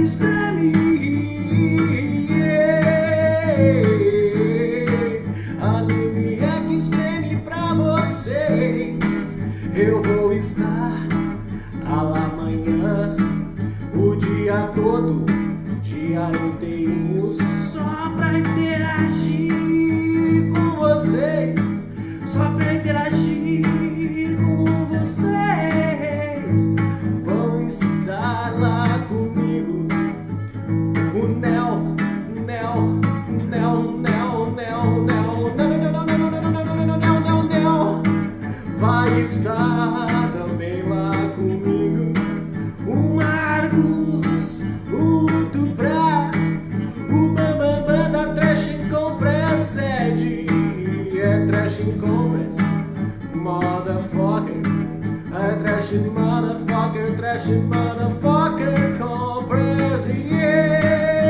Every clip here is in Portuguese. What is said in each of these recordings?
extreme. Anemia que extreme pra vocês. Eu vou estar lá amanhã, o dia todo, o dia inteirinho, só pra interagir com vocês, só pra interagir com vocês. Vão estar lá comigo o Nel, Nel, Nel, Nel, Nel, Nel, Nel, Nel, vai estar também lá comigo o Marcos, o Dubrá, o Bambambam da Trash Compress. É Trash Compress, motherfucker. É Trash motherfucker, Trash motherfucker Compress, yeah.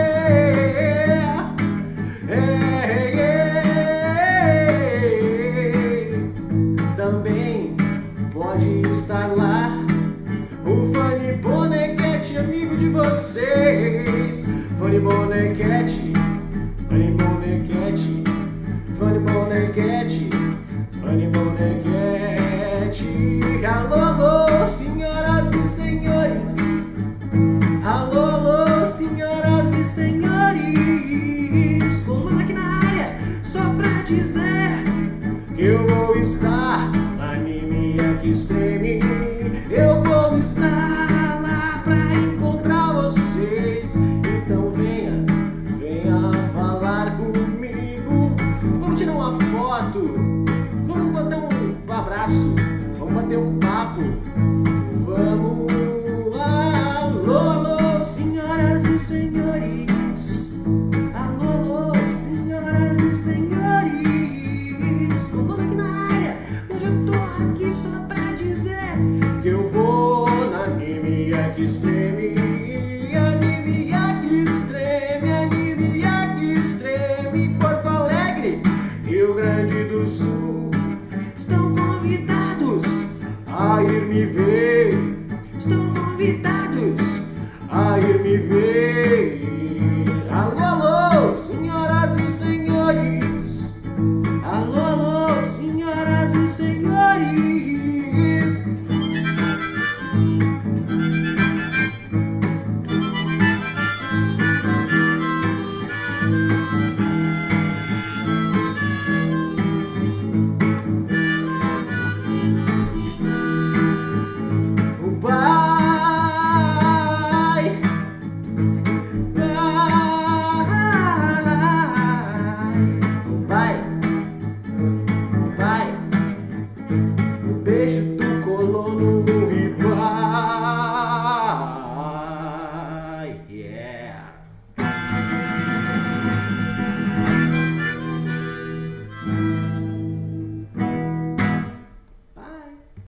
Também pode estar lá o Funny Bonequete, amigo de vocês. Funny Bonequete, Funny Bonequete, Funny Bonequete, Funny Bonequete. Alô, alô, senhoras e senhores. Alô, alô, senhoras e senhores. Colando aqui na área, só pra dizer que eu vou estar na Anemia que extreme. Eu vou estar lá pra encontrar vocês. Então venha, venha falar comigo. Vamos tirar uma foto, vamos bater um abraço, vamos bater um papo. Vamos, alô, alô, senhoras e senhores. Alô, alô, senhoras e senhores. Colando aqui na área, hoje eu tô aqui só pra dizer que eu vou na Anemia que extreme. Anemia que extreme, Anemia que extreme. Porto Alegre, Rio Grande do Sul, estão convidados a ir me ver. Estão convidados a ir me ver.